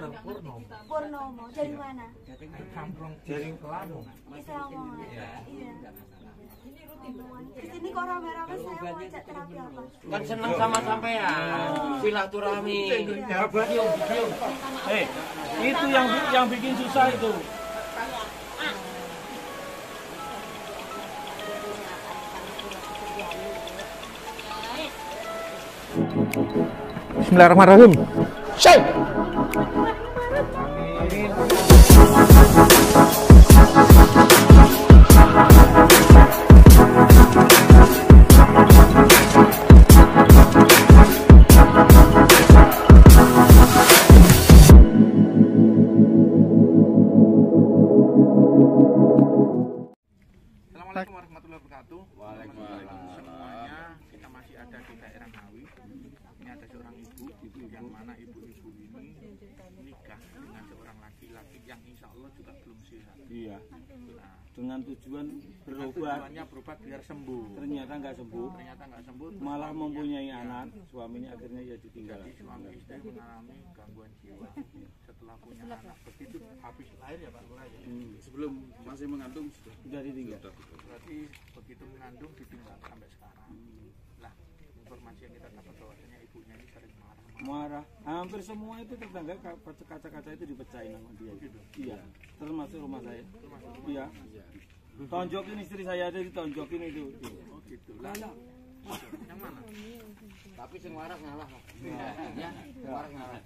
Mr. Purnomo. Purnomo, dari mana? Dari Lamongan. Bisa Lamongan. Iya. Kesini kok rame-rame saya mau ajak terapi apa? Kan senang sama sampean. Silaturahmi. Itu yang bikin susah itu. Bismillahirrahmanirrahim. Syai. Assalamualaikum warahmatullahi wabarakatuh. Waalaikumsalam semuanya. Kita masih ada di daerah Ngawi. Ini ada seorang ibu yang mana ibu-ibu ini nikah dengan seorang laki-laki yang insya Allah juga belum sehat. Iya. Nah, Dengan tujuan berobat, tujuannya berobat biar sembuh. ternyata nggak sembuh. Ternyata nggak sembuh. Malah mempunyai anak, suaminya akhirnya ya ditinggal. Jadi suami istri mengalami gangguan jiwa setelah punya anak. Begitu habis lahir ya Pak Lurah ya. Sebelum masih mengandung Sudah ditinggal. Berarti begitu mengandung ditinggal sampai sekarang. Lah, informasi yang kita dapat bahwasanya ibunya ini sering marah. Hampir semua itu tetangga kaca-kaca itu dipecahin sama dia. Iya, termasuk rumah saya. Iya. Tonjokin istri saya aja ditonjokin itu. Oh gitu. Lah, yang mana? Tapi sing waras ngalah. Ya, waras ngalah.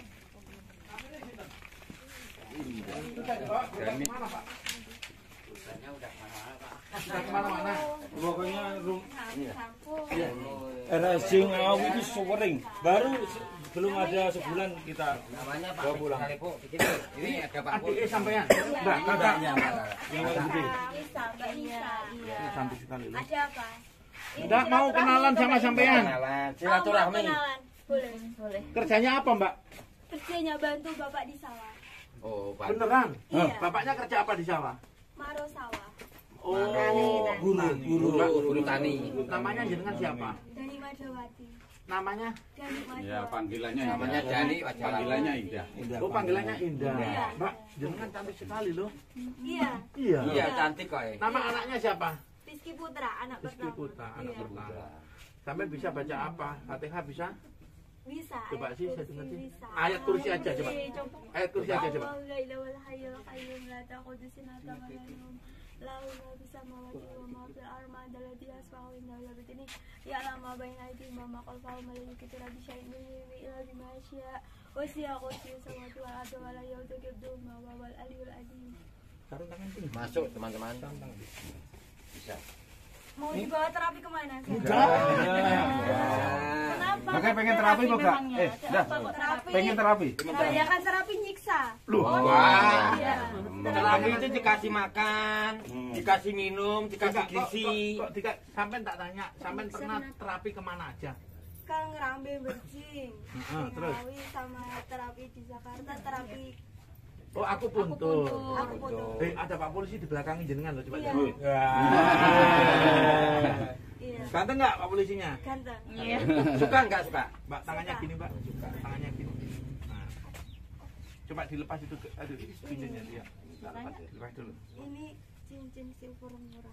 Dari mana Pak? Usahanya udah mana-mana, Pak. Sudah kemana-mana. Pokoknya RSJ Ngawi itu sering. Baru belum ada sebulan kita Namanya Pak pulang. Ini ada Pak Adik sampean? Enggak, kakaknya. Yang paling gede. Bisa, Mbak Nisa. Iya. Cantik sekali loh. Ada apa? Enggak mau kenalan sama sampean. Silaturahmi. Kenalan. Boleh, boleh. Kerjanya apa, Mbak? Kerjanya bantu bapak di sawah. Oh, Pak. Beneran? Iya. Bapaknya kerja apa di sawah? Maro sawah. Oh, Guru tani. Namanya jenengan siapa? Dani Madawati. Namanya? Dani ya Madawati. panggilannya Namanya Dani, panggilannya Indah. Oh, panggilannya Indah. Iya. Mbak, jenengan cantik sekali loh. Iya. Iya. Iya, cantik kok. Nama anaknya siapa? Rizky Putra, anak Rizky pertama. Putra, anak Iya. pertama. Sampai bisa baca apa? Fatihah bisa? Bisa. Coba ayat sih, saya kursi dengar sih. bisa. Ayat kursi aja, coba. Ayat kursi aja coba. Allahu la ilaha illa hayyul qayyum la ta'khudhuhu sinatun wa la nawm. Lahu ma fis samawati wa ma fil ardi man dhal ladzi yashfa'u indahu illa bi'idznihi ya'lamu ma baina aydihim wa ma khalfahum wa la yuhituna bi shay'in min ilmihi illa bima syaa. Wasi'a kursiyyuhu samawati wal ardi wa la ya'uduhu hifdhuhuma wa huwal 'aliyyul 'azim. Taruh tangan tinggi. Masuk, teman-teman. Bisa. Mau dibawa terapi kemana? Kenapa? Makanya pengen terapi kok, Kak? Dah. Terapi. Pengen terapi. Kebanyakan terapi nyiksa. Loh. Wah. Iya. Terapi itu dikasih makan, dikasih minum, dikasih gizi. Kok sampean tak tanya, sampean pernah terapi kemana aja? Kan Ngerambe Berjing, terus? Ngawi sama terapi di Jakarta, terapi Oh, aku puntur. aku foto. Ada Pak Polisi di belakang jenengan loh, coba. Iya. Iya. Ganteng nggak Pak Polisinya? Ganteng. Iya. Suka nggak suka? Mbak, tangannya Suka. gini, Mbak. Tangannya gini. Nah. Coba dilepas itu, aduh, cincinnya dia. Lepas dulu. Ini cincin silver murah.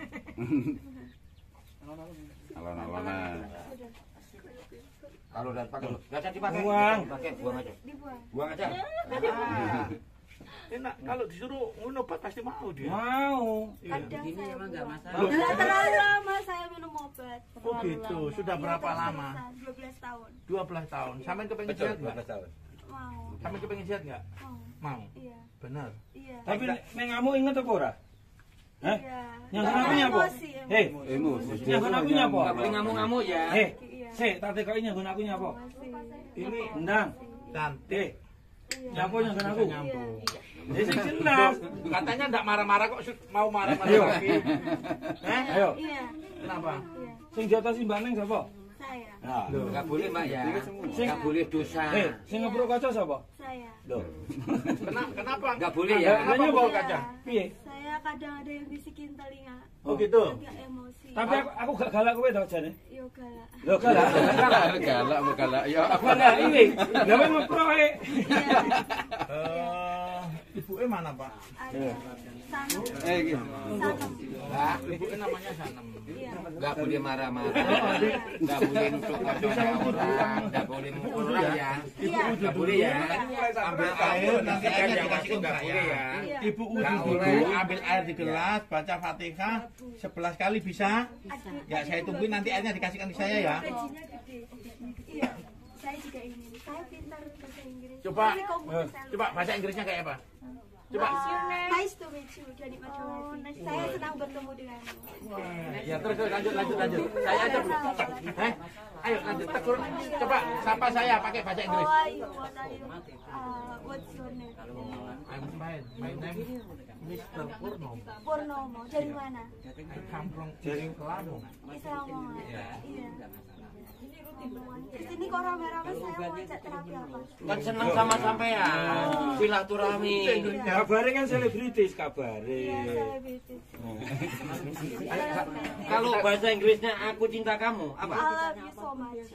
Alon-alonan. Udah. Kalau udah pakai, nggak usah dipakai. Buang. Pakai, buang aja. Dibuang. Buang aja. Enak, kalau disuruh obat pasti mau dia. Mau. Kadang Ini saya emang nggak buang. masalah. Nggak terlalu lama saya minum obat. Oh gitu, sudah Iya, berapa lama? 12 tahun. 12 tahun. Sampean kepengen sehat nggak? tahun. Mau. Sampean kepengen sehat nggak? Mau. Mau. Iya. Benar. Iya. Tapi neng kamu inget apa ora? Hah? Iya. Yang kenapa apa? Emosi, Hei, Emosi. yang kenapa apa? Nggak boleh ngamuk-ngamuk ya. Hei, Iya. tak tekoki yang kenapa apa? Emosi. Ini Ndang. cantik. Iya. Nyapa yang kenapa? Nyambung. Ya sing jelas. Katanya enggak marah-marah kok mau marah-marah Ayo. lagi. Ayo. Iya. Kenapa? Iya. Sing jatah si Mbak Neng sapa? Saya. saya. Nah. Enggak boleh, Mbak ya. Enggak boleh dosa. Sing ngeprok kaca sapa? Saya. Loh. Kenapa? Enggak boleh ya. Kenapa Nanya, bawa Pak? kaca? Piye? Saya kadang ada yang bisikin telinga. Oh gitu. Agak emosi. Tapi aku gak galak kowe to jane. Yo galak. Loh galak. Galak ya. Aku galak ini. Lah wis ngeprok ae. Ibunya mana Pak? Ada Sanem. Gitu. Sanem. Enggak. Ibunya namanya Sanem. Iya. Enggak boleh marah-marah. Enggak boleh nutuk orang. Enggak boleh mukul orang ya. Iya. Enggak boleh ya. Ambil air, nanti airnya dikasih ke Enggak saya. boleh ya. Iya. Ibu Nggak dulu boleh. ambil air di gelas, baca Fatihah 11 kali bisa? Ada. Ya saya tungguin nanti airnya dikasihkan ke saya ya. Gajinya gede. Iya. Saya juga ingin. Saya pintar bahasa Inggris. Coba. Tapi komunikasi saya Coba bahasa Inggrisnya kayak apa? Coba. Nice to meet you, Dani Madrawati. Saya senang bertemu denganmu. Ya terus lanjut. Saya aja Bu. Ayo lanjut tegur. Coba sapa saya pakai bahasa How Inggris. are you? What are you? What's your name? I'm fine. My name Mr. Purnomo. Purnomo. Dari mana? I come from Lampung. Islam. Iya. Kesini kok rame-rame saya mau ajak terapi apa? Kan seneng sama sampean. Silaturahmi. Kabare kan selebritis kabare. Iya, selebritis. Kalau bahasa Inggrisnya aku cinta kamu, apa? I love you so much.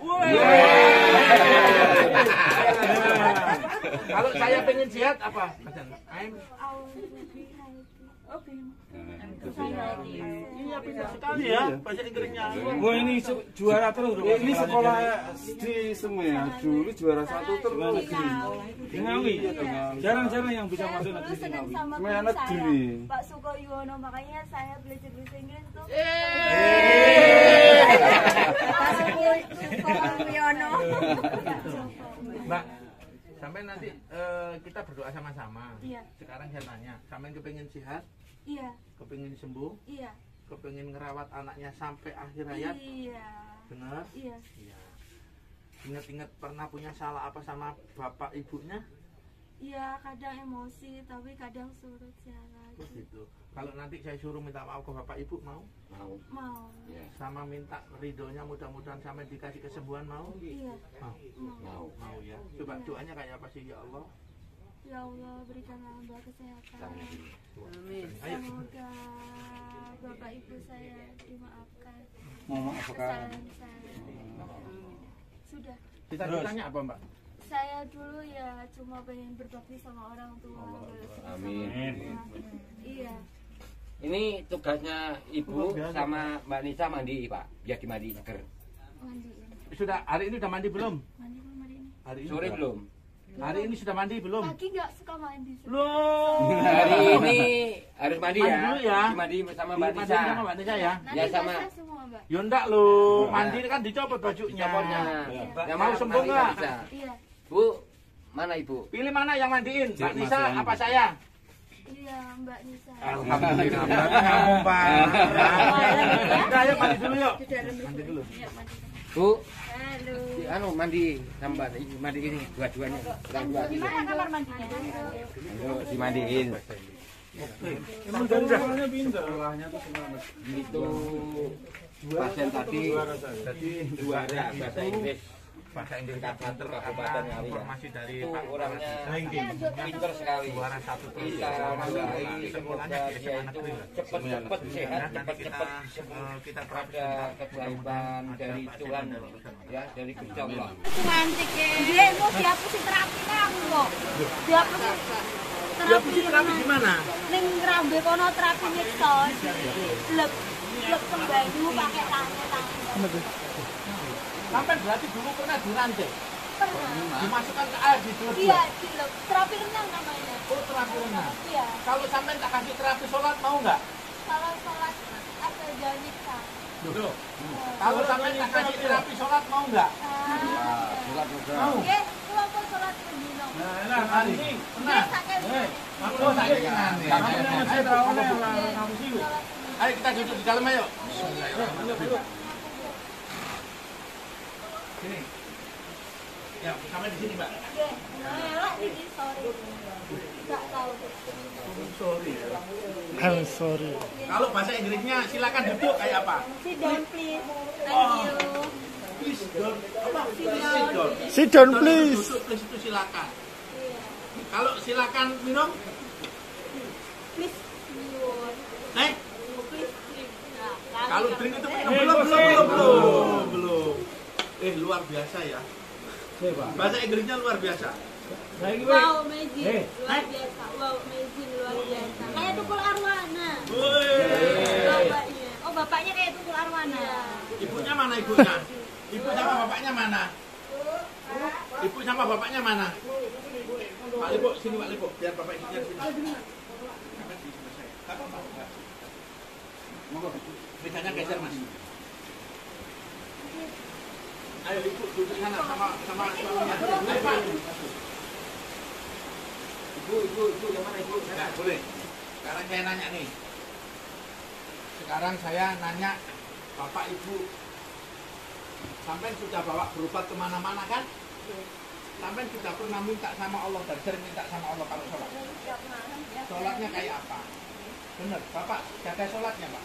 Kalau saya pengen sehat apa? I'm I want to be happy. Oke. Iya pintar sekali ya bahasa Inggrisnya. Wah ini juara terus loh. Ini sekolah di semua ya. Dulu juara 1 terus. Di Ngawi. Jarang-jarang yang bisa masuk Saya negeri dulu di senang Ngawi. sama Semuanya guru negeri. saya, Pak Suko Yuwono, makanya saya belajar bahasa Inggris tuh. Pak Suko Yuwono. Mbak, sampai nanti kita berdoa sama-sama. Iya. Sekarang saya tanya, sampai kepengen sehat, Iya, kepengen sembuh, iya, kepengen ngerawat anaknya sampai akhir hayat, iya, benar? iya. Iya. Ingat-ingat pernah punya salah apa sama bapak ibunya? Iya, kadang emosi, tapi kadang surut jalan. Begitu. Kalau nanti saya suruh minta maaf ke bapak ibu mau? Mau. Mau. Sama minta ridhonya mudah-mudahan sampai dikasih kesembuhan mau? Iya, Mau. mau. Mau ya. Coba doanya kayak apa sih ya Allah? Ya Allah, berikanlah hamba kesehatan. Ayo. Semoga bapak ibu saya dimaafkan Ngomong apa kan? kesalahan saya. Sudah. Cita-citanya apa Mbak? Saya dulu ya cuma pengen berbakti sama orang tua. Amin. Iya. Ini tugasnya Ibu sama Mbak Nisa mandi, Pak. Biar dimandi seger. Mandiin. Sudah hari ini udah mandi belum? Mandi belum hari ini? Hari ini Sore sudah. belum? Hari ini sudah mandi belum? Pagi nggak suka mandi. Loh. Hari ini harus mandi Mandi ya. dulu ya. Mandi sama Mbak Mandi Nisa. sama Mbak Nisa ya. Nanti Ya, sama. basah semua, Mbak. Ya enggak lo, mandi kan dicopot bajunya. Copotnya. Ya mau sembuh Mbak nggak? Nisa. Iya. Bu, mana Ibu? Pilih mana yang mandiin? Mbak Cik, Nisa Mas, apa saya? Iya, Mbak Nisa. Alhamdulillah. Ngomong Pak. Udah ayo mandi dulu yuk. Mandi dulu. Bu, Halo. anu mandi tambah mandi ini dua-duanya. Dua-dua. Gimana kamar mandinya? Ayo dimandiin. Emang dari sekolahnya pintar. Itu pasien tadi juara bahasa Inggris. Bahasa Inggris Kabupaten karena Ngawi ya. informasi dari Itu Pak orangnya Bupati. pintar sekali. Juara satu terus. Kita doain semoga Sekolahnya di dia SMA itu negeri lah. cepat-cepat sehat, Nanti cepat-cepat kita ada kebajikan dari Tuhan ya, dari Gusti Allah. Cantik ya. Dia mau dihapusin terapinya aku kok. Dihapusin terapi gimana? ning rambe kono terapi nyekson. Blek blek pembanyu pakai tangan. Sampai berarti dulu pernah dirantai, Pernah. dimasukkan ke air di dulu. Iya, dilek. Terapi renang namanya. Oh terapi renang. Iya. Kalau sampai tak kasih terapi sholat mau nggak? Kalau sholat ada janika. Dulu. Kalau sampai tak kasih terapi sholat mau nggak? Mau. Oke, kula pun sholat pendino. Nah, mari. Tenang. Aku sakit nanti. Ayo kita duduk di dalam ayo. Sini. Ya, sampai di sini, Mbak. Oke, ngelak nih, sorry. Enggak tahu. Kalau bahasa Inggrisnya silakan duduk kayak apa? Sit down please. Thank you. please don't apa? Sit down. Sit down please. Duduk please itu silakan. Kalau silakan minum, Please, yun. eh? Please, drink. Nah, Kalau kali drink itu kami- minum belum. Luar biasa ya. Bahasa Inggrisnya luar biasa. Wow, amazing. Luar biasa. Wow, amazing. Luar biasa. Kayak Tukul Arwana. Bapaknya. Oh, bapaknya kayak Tukul Arwana. Ibunya mana ibunya? Ibu sama bapaknya mana? Ibu sama bapaknya mana? Pak Lipo, sini Pak Lipo, biar bapak ibunya sini. Mejanya geser Mas. Ayo Ibu duduk sana sama suaminya. Ayo Pak. Ibu yang mana Ibu? Sana boleh. Sekarang saya nanya nih. Sekarang saya nanya Bapak Ibu, sampai sudah bawa berobat kemana-mana kan? Sampai sudah pernah minta sama Allah dan sering minta sama Allah kalau sholat. Sholatnya kayak apa? Bener, Bapak jaga sholatnya Pak.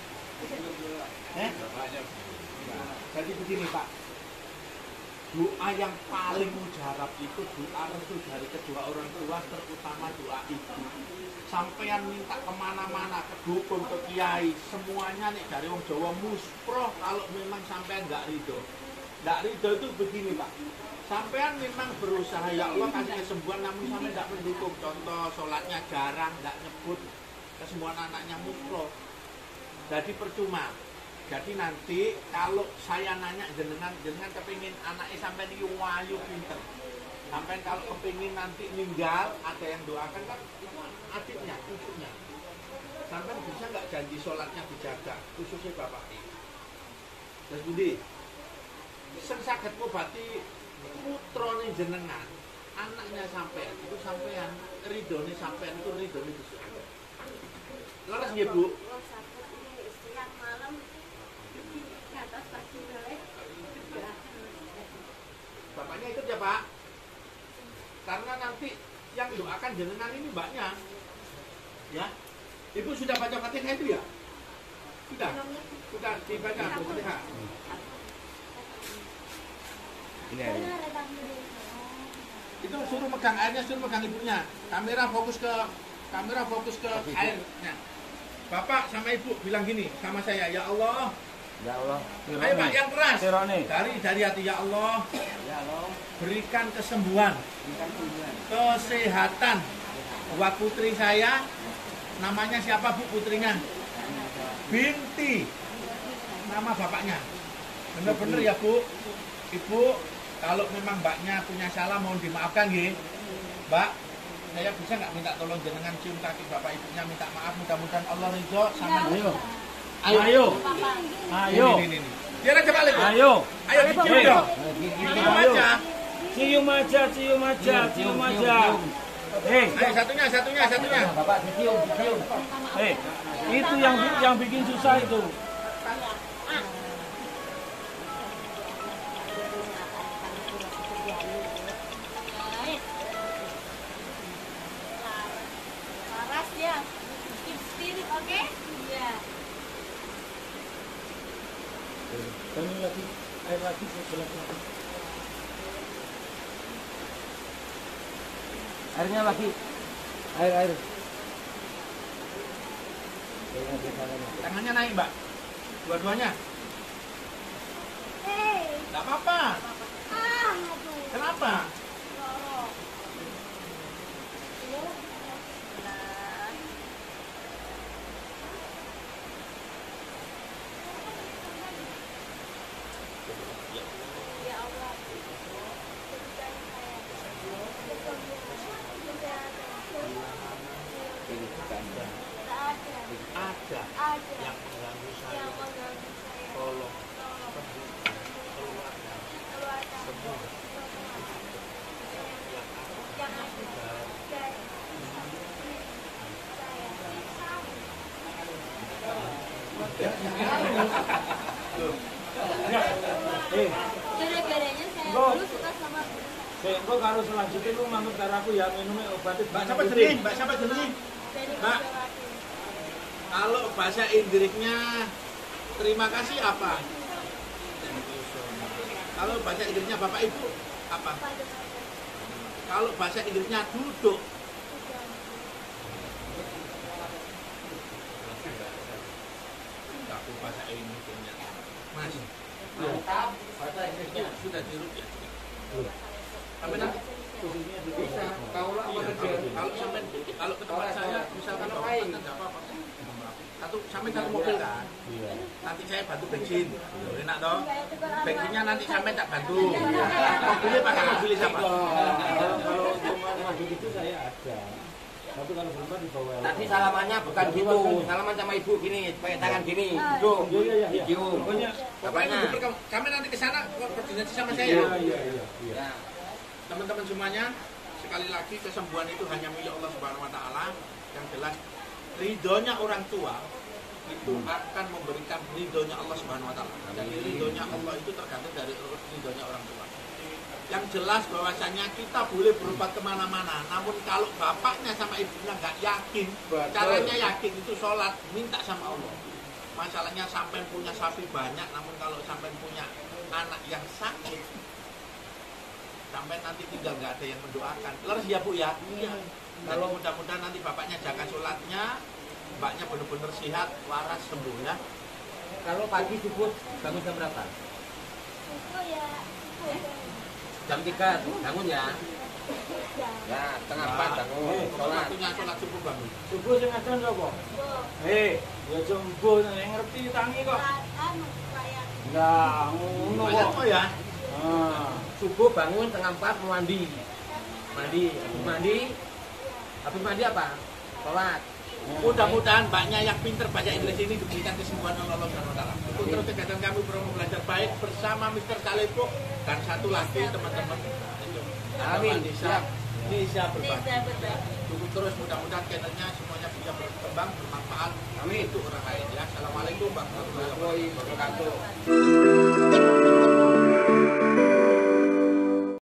Jadi begini Pak, doa yang paling mujarab itu doa restu dari kedua orang tua, terutama doa ibu. Sampean minta kemana-mana, ke dukun, ke kiai, semuanya nih dari orang Jawa musproh kalau memang sampean nggak ridho. Nggak ridho itu begini Pak, sampean memang berusaha ya Allah kasih kesembuhan namun sampean nggak mendukung. Contoh sholatnya jarang, nggak nyebut kesembuhan anaknya musproh. Jadi percuma. Jadi nanti kalau saya nanya jenengan kepingin anaknya sampai di wayu pinter. Sampai kalau kepingin nanti meninggal ada yang doakan kan itu adiknya, cucunya. Sampai bisa nggak janji sholatnya dijaga, khususnya bapak ini. Terus Budi, sakit berarti putrone jenengan, anaknya sampean itu sampean ridhone sampean itu ridhone Gusti Allah. Laras nggih Bu? Bapaknya ikut ya Pak? Karena nanti yang doakan jenengan ini mbaknya. Ya? Ibu sudah baca Fatihah itu ya? Sudah dibaca Fatihah. Ini ada. Itu suruh megang airnya, suruh megang ibunya. Kamera fokus ke airnya. Bapak sama ibu bilang gini sama saya, ya Allah. Ya Allah. Ayo Pak, yang keras. Sirone. Dari hati ya Allah. Ya Allah. Berikan kesembuhan, kesehatan buat putri saya. Namanya siapa Bu putrinya? Binti. Nama bapaknya. Bener-bener ya Bu. Ibu, kalau memang mbaknya punya salah mohon dimaafkan nggih. Mbak, saya bisa nggak minta tolong jenengan cium kaki bapak ibunya minta maaf, mudah-mudahan Allah ridho sama Ayo. Ini. Biar aja balik. Ayo. Ayo dicium dong. Cium aja. Cium aja. Hei, Ayo satunya. Bapak dicium. hei. Itu yang bikin susah itu. Laras ya. Keep still, oke? Iya. Kami lagi air lagi sebelah lagi. Airnya lagi. Air. Tangannya naik, Mbak. Dua-duanya. Nggak apa-apa. Kenapa? Ada yang mengganggu saya. Tolong keluarga semua yang Gara-garanya saya dulu suka sama Engko karo selanjutnya lu manut karo aku ya minumnya obatnya. Mbak siapa jenenge? Mbak, kalau bahasa Inggrisnya terima kasih apa? Kalau bahasa Inggrisnya Bapak Ibu apa? Pada Kalau bahasa Inggrisnya duduk. Aku bahasa Inggrisnya. Mas. Mantap. Bahasa Inggrisnya sudah dirujuk. Sampai nanti bisa. Kalau ke tempat saya, misalkan Bapak enggak apa-apa. Sampai satu mobil kan. Nanti saya bantu bensin. Enak dong. Bensinnya nanti sampai tak bantu. Mobilnya pakai mobil siapa? Kalau cuma begitu saya ada. Tapi kalau berubah dibawa. Tadi salamannya bukan gitu, salaman sama ibu gini, pakai tangan gini, duduk, Iya. cium. Pokoknya Bapaknya. Sampai nanti ke sana koordinasi sama saya. iya. Ya. Teman-teman semuanya, sekali lagi kesembuhan itu hanya milik Allah Subhanahu wa taala. Yang jelas ridhonya orang tua itu akan memberikan ridhonya Allah Subhanahu wa taala. Jadi ridhonya Allah itu tergantung dari ridhonya orang tua. Yang jelas bahwasanya kita boleh berobat kemana-mana, namun kalau bapaknya sama ibunya nggak yakin, caranya yakin itu sholat, minta sama Allah. Masalahnya sampai punya sapi banyak, namun kalau sampai punya anak yang sakit, sampai nanti tinggal nggak ada yang mendoakan. Leres ya Bu ya? Iya. Kalau mudah-mudahan nanti bapaknya jaga sholatnya, mbaknya benar-benar sehat, waras, sembuh ya. Kalau pagi subuh bangun jam berapa? Subuh ya. Jam 3 bangun ya. Ya, setengah 4 bangun, sholat. Waktunya sholat subuh bangun. subuh sing adzan sapa? Ya jombo nek ngerti tangi kok. Nah, ngono Banyak kok. kok ya. Subuh bangun setengah 4 mau mandi. Habis mandi apa? Sholat. Mudah-mudahan mbaknya yang pinter bahasa Inggris ini diberikan kesembuhan oleh Allah Subhanahu wa taala. Untuk terus kegiatan kami promo belajar baik bersama Mr. Salepo dan satu lagi teman-teman. Amin. Bisa berbagi. Tunggu terus mudah-mudahan channelnya semuanya bisa berkembang, bermanfaat. Amin. Untuk orang lain ya. Assalamualaikum warahmatullahi wabarakatuh.